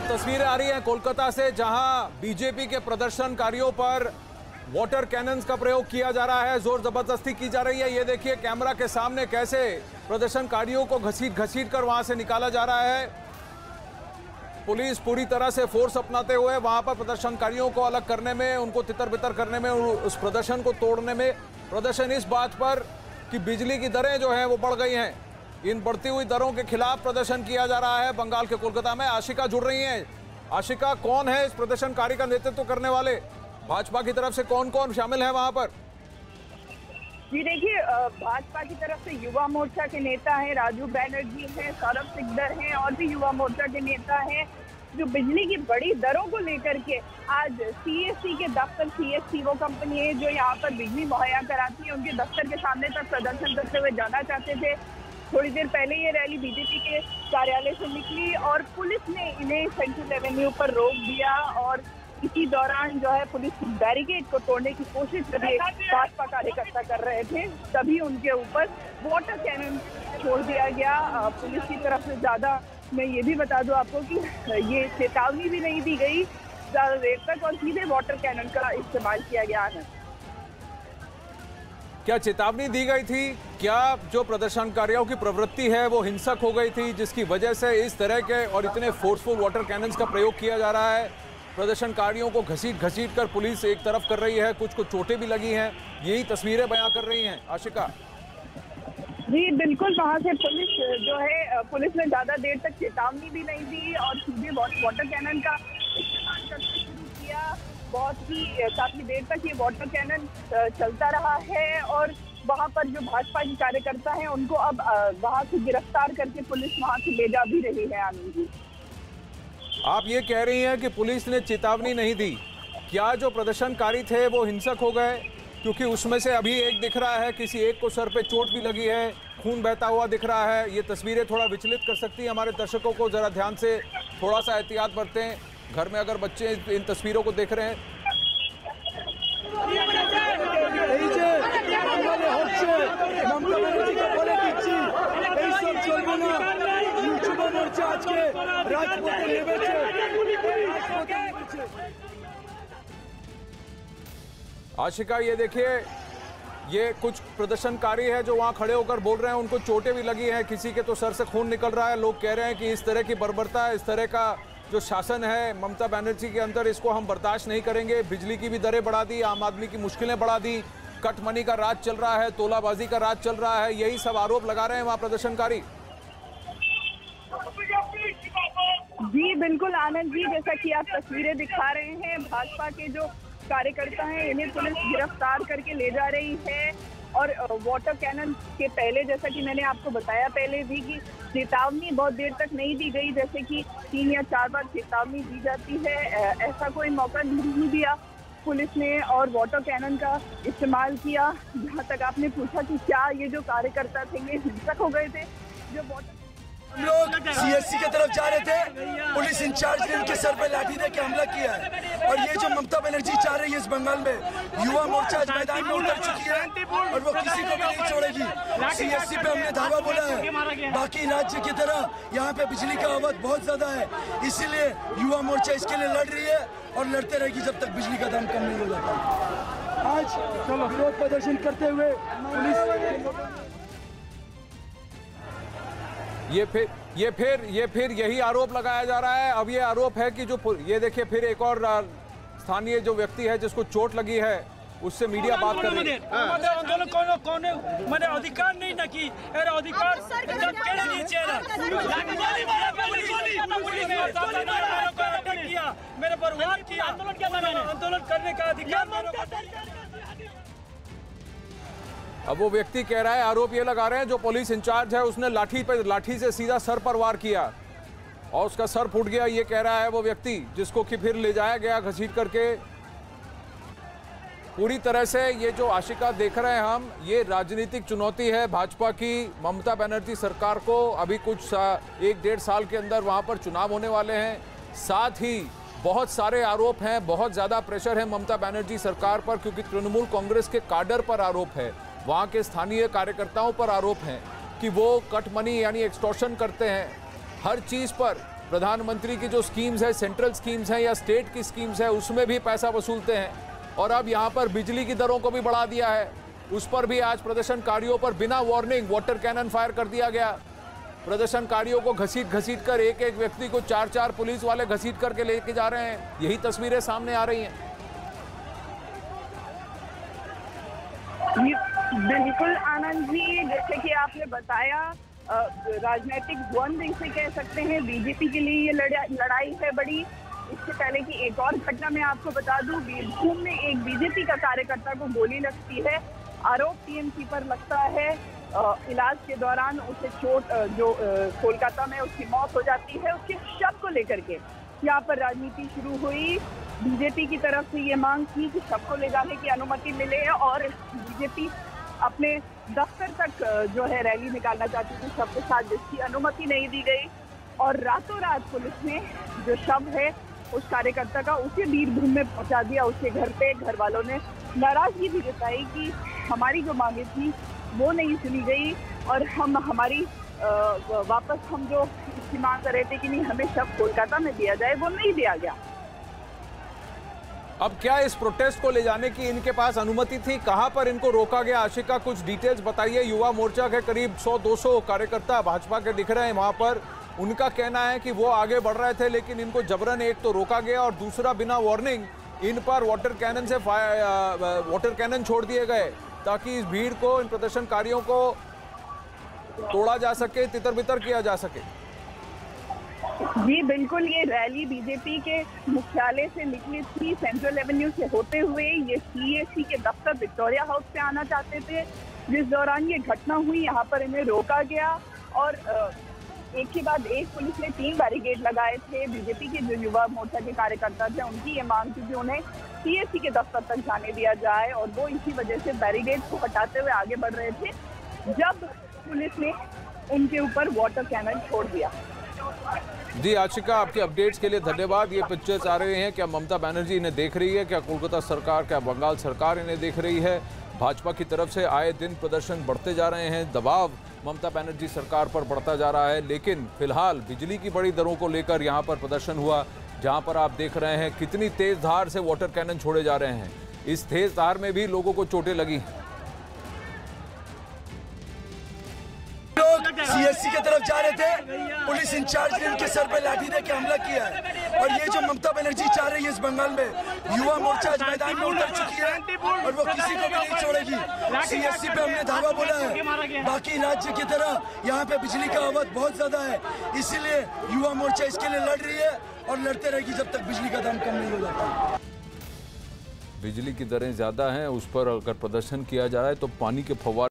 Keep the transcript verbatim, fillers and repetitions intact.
तस्वीरें आ रही हैं कोलकाता से, जहां बीजेपी के प्रदर्शनकारियों पर वाटर कैनन्स का प्रयोग किया जा रहा है, जोर जबरदस्ती की जा रही है। ये देखिए कैमरा के सामने कैसे प्रदर्शनकारियों को घसीट घसीट कर वहां से निकाला जा रहा है। पुलिस पूरी तरह से फोर्स अपनाते हुए वहां पर प्रदर्शनकारियों को अलग करने में, उनको तितर बितर करने में, उस प्रदर्शन को तोड़ने में। प्रदर्शन इस बात पर कि बिजली की दरें जो हैं वो बढ़ गई हैं, इन बढ़ती हुई दरों के खिलाफ प्रदर्शन किया जा रहा है बंगाल के कोलकाता में। आशिका जुड़ रही हैं। आशिका, कौन है इस प्रदर्शनकारी का नेतृत्व करने वाले? भाजपा की तरफ से कौन कौन शामिल है वहां पर? जी देखिए, भाजपा की तरफ से युवा मोर्चा के नेता हैं, राजू बैनर्जी हैं, सौरभ सिकदर हैं और भी युवा मोर्चा के नेता हैं, जो बिजली की बड़ी दरों को लेकर के आज सीएससी के दफ्तर, सीएससी वो कंपनी है जो यहाँ पर बिजली मुहैया कराती है, उनके दफ्तर के सामने तक प्रदर्शन करते हुए जाना चाहते थे। थोड़ी देर पहले ये रैली बीजेपी के कार्यालय से निकली और पुलिस ने इन्हें सेंट्रल एवेन्यू पर रोक दिया और इसी दौरान जो है पुलिस बैरिकेड को तोड़ने की कोशिश कर रही भाजपा कार्यकर्ता कर रहे थे, तभी उनके ऊपर वाटर कैनन छोड़ दिया गया पुलिस की तरफ से। ज्यादा मैं ये भी बता दूं आपको कि ये चेतावनी भी नहीं दी गई ज्यादा देर तक और सीधे वाटर कैनन का इस्तेमाल किया गया है। क्या चेतावनी दी गई थी? क्या जो प्रदर्शनकारियों की प्रवृत्ति है वो हिंसक हो गई थी, जिसकी वजह से इस तरह के और इतने फोर्सफुल वाटर कैनन्स का प्रयोग किया जा रहा है? प्रदर्शनकारियों को घसीट घसीट कर पुलिस एक तरफ कर रही है, कुछ को चोटें भी लगी हैं, यही तस्वीरें बयां कर रही हैं आशिका। जी बिल्कुल, वहाँ से पुलिस जो है, पुलिस ने ज्यादा देर तक चेतावनी भी नहीं दी और सीधे वाटर कैनन का इस्तेमाल करना शुरू किया। बहुत ही काफी देर तक ये वाटर कैनन चलता रहा है और वहाँ पर जो भाजपा के कार्यकर्ता हैं उनको अब वहाँ से गिरफ्तार करके पुलिस वहाँ से ले जा भी रही है। आनंद जी, आप ये कह रही हैं कि पुलिस ने चेतावनी नहीं दी, क्या जो प्रदर्शनकारी थे वो हिंसक हो गए? क्योंकि उसमें से अभी एक दिख रहा है, किसी एक को सर पे चोट भी लगी है, खून बहता हुआ दिख रहा है। ये तस्वीरें थोड़ा विचलित कर सकती हैं हमारे दर्शकों को, जरा ध्यान से थोड़ा सा एहतियात बरतें। घर में अगर बच्चे इन तस्वीरों को देख रहे हैं। आशिका, ये देखिए, ये कुछ प्रदर्शनकारी है जो वहां खड़े होकर बोल रहे हैं, उनको चोटें भी लगी हैं, किसी के तो सर से खून निकल रहा है। लोग कह रहे हैं कि इस तरह की बर्बरता, इस तरह का जो शासन है ममता बनर्जी के अंदर, इसको हम बर्दाश्त नहीं करेंगे। बिजली की भी दरें बढ़ा दी, आम आदमी की मुश्किलें बढ़ा दी, कट मनी का राज चल रहा है, तोलाबाजी का राज चल रहा है, यही सब आरोप लगा रहे हैं वहां प्रदर्शनकारी। जी बिल्कुल आनंद जी, जैसा कि आप तस्वीरें दिखा रहे हैं, भाजपा के जो कार्यकर्ता हैं इन्हें पुलिस गिरफ्तार करके ले जा रही है और वाटर कैनन के पहले, जैसा कि मैंने आपको बताया पहले भी, कि चेतावनी बहुत देर तक नहीं दी गई, जैसे कि तीन या चार बार चेतावनी दी जाती है, ऐसा कोई मौका नहीं दिया पुलिस ने और वाटर कैनन का इस्तेमाल किया। जहाँ तक आपने पूछा कि क्या ये जो कार्यकर्ता थे ये हिंसक हो गए थे, जो वाटर हम लोग सीएससी की तरफ जा रहे थे, पुलिस इंचार्ज ने उनके सर पे लाठी दे के हमला किया है और ये जो ममता बनर्जी चाह रही है इस बंगाल में, युवा मोर्चा आज मैदान में उतर चुकी है और वो किसी को भी नहीं छोड़ेगी। सीएससी पे हमने धावा बोला है, बाकी राज्य की तरह यहाँ पे बिजली का अवध बहुत ज्यादा है, इसीलिए युवा मोर्चा इसके लिए लड़ रही है और लड़ते रहेगी जब तक बिजली का दाम कम नहीं हो जाता। आज विरोध प्रदर्शन करते हुए पुलिस ये फिर ये फिर ये फिर यही आरोप लगाया जा रहा है। अब ये आरोप है कि जो ये देखिए, फिर एक और स्थानीय जो व्यक्ति है जिसको चोट लगी है, उससे मीडिया बात कर रही है। आंदोलन कौन कौन मैंने अधिकार नहीं ना की अधिकार किया, मेरे पर वार किया, आंदोलन करने का अधिकार। अब वो व्यक्ति कह रहा है, आरोप ये लगा रहे हैं जो पुलिस इंचार्ज है उसने लाठी पे लाठी से सीधा सर पर वार किया और उसका सर फूट गया, ये कह रहा है वो व्यक्ति, जिसको कि फिर ले जाया गया घसीट करके। पूरी तरह से ये जो आशिका देख रहे हैं हम, ये राजनीतिक चुनौती है भाजपा की ममता बनर्जी सरकार को। अभी कुछ एक डेढ़ साल के अंदर वहां पर चुनाव होने वाले हैं, साथ ही बहुत सारे आरोप हैं, बहुत ज़्यादा प्रेशर है ममता बनर्जी सरकार पर, क्योंकि तृणमूल कांग्रेस के काडर पर आरोप है, वहाँ के स्थानीय कार्यकर्ताओं पर आरोप हैं कि वो कट मनी यानी एक्सटॉर्शन करते हैं, हर चीज़ पर प्रधानमंत्री की जो स्कीम्स है, सेंट्रल स्कीम्स हैं या स्टेट की स्कीम्स है, उसमें भी पैसा वसूलते हैं। और अब यहाँ पर बिजली की दरों को भी बढ़ा दिया है, उस पर भी आज प्रदर्शनकारियों पर बिना वार्निंग वाटर कैनन फायर कर दिया गया। प्रदर्शनकारियों को घसीट घसीट कर एक एक व्यक्ति को चार चार पुलिस वाले घसीट करके लेके जा रहे हैं। यही तस्वीरें सामने आ रही हैं। बिल्कुल आनंद जी, जैसे कि आपने बताया, राजनीतिक द्वंद्व इसे कह सकते हैं। बीजेपी के लिए ये लड़ाई है बड़ी। इससे पहले की एक और घटना मैं आपको बता दूं, बीरभूम में एक बीजेपी का कार्यकर्ता को गोली लगती है। आरोप टीएमसी पर लगता है। इलाज के दौरान उसे चोट, जो कोलकाता में उसकी मौत हो जाती है। उसके शव को लेकर के यहाँ पर राजनीति शुरू हुई। बीजेपी की तरफ से ये मांग थी कि शव को ले जाने की अनुमति मिले और बीजेपी अपने दफ्तर तक जो है रैली निकालना चाहती थी शव के साथ, जिसकी अनुमति नहीं दी गई। और रातों रात पुलिस ने जो शव है उस कार्यकर्ता का उसे बीरभूम में पहुंचा दिया, उसके घर पे। घर वालों ने नाराजगी भी जताई कि हमारी जो मांगे थी वो नहीं सुनी गई और हम हमारी आ, वापस हम जो इसकी मांग कर रहे थे कि नहीं हमें शव कोलकाता में दिया जाए, वो नहीं दिया गया। अब क्या इस प्रोटेस्ट को ले जाने की इनके पास अनुमति थी? कहां पर इनको रोका गया? आशिका, कुछ डिटेल्स बताइए। युवा मोर्चा के करीब सौ दो सौ कार्यकर्ता भाजपा के दिख रहे हैं वहां पर। उनका कहना है कि वो आगे बढ़ रहे थे लेकिन इनको जबरन एक तो रोका गया और दूसरा बिना वार्निंग इन पर वाटर कैनन से फायर वाटर कैनन छोड़ दिए गए ताकि इस भीड़ को, इन प्रदर्शनकारियों को तोड़ा जा सके, तितर बितर किया जा सके। जी बिल्कुल, ये रैली बीजेपी के मुख्यालय से निकली थी। सेंट्रल एवेन्यू से होते हुए ये सीएसी के दफ्तर विक्टोरिया हाउस पे आना चाहते थे। जिस दौरान ये घटना हुई यहाँ पर इन्हें रोका गया और एक के बाद एक पुलिस ने तीन बैरिकेड लगाए थे। बीजेपी के जो युवा मोर्चा के कार्यकर्ता थे उनकी ये मांग थी कि उन्हें सीएसी के दफ्तर तक जाने दिया जाए और वो इसी वजह से बैरिकेड को हटाते हुए आगे बढ़ रहे थे जब पुलिस ने उनके ऊपर वाटर कैनन छोड़ दिया। जी आशिका, आपके अपडेट्स के लिए धन्यवाद। ये पिक्चर्स आ रहे हैं, क्या ममता बनर्जी इन्हें देख रही है? क्या कोलकाता सरकार, क्या बंगाल सरकार इन्हें देख रही है? भाजपा की तरफ से आए दिन प्रदर्शन बढ़ते जा रहे हैं, दबाव ममता बनर्जी सरकार पर बढ़ता जा रहा है। लेकिन फिलहाल बिजली की बड़ी दरों को लेकर यहाँ पर प्रदर्शन हुआ, जहाँ पर आप देख रहे हैं कितनी तेज धार से वाटर कैनन छोड़े जा रहे हैं। इस तेज धार में भी लोगों को चोटें लगी। सीएससी की तरफ जा रहे थे, पुलिस इंचार्ज ने उनके सर पे लाठी दे के हमला किया है। और ये जो ममता बनर्जी चाह रही है इस बंगाल में, युवा मोर्चा आज मैदान में उतर चुकी है और वो किसी को भी नहीं छोड़ेगी। सीएससी पे हमने धावा बोला है। बाकी राज्य की तरह यहाँ पे बिजली का आवक बहुत ज्यादा है, इसीलिए युवा मोर्चा इसके लिए लड़ रही है और लड़ते रहेगी जब तक बिजली का दाम कम नहीं हो जाता। बिजली की दरें ज्यादा हैं, उस पर अगर प्रदर्शन किया जा रहा है तो पानी के फव्वारे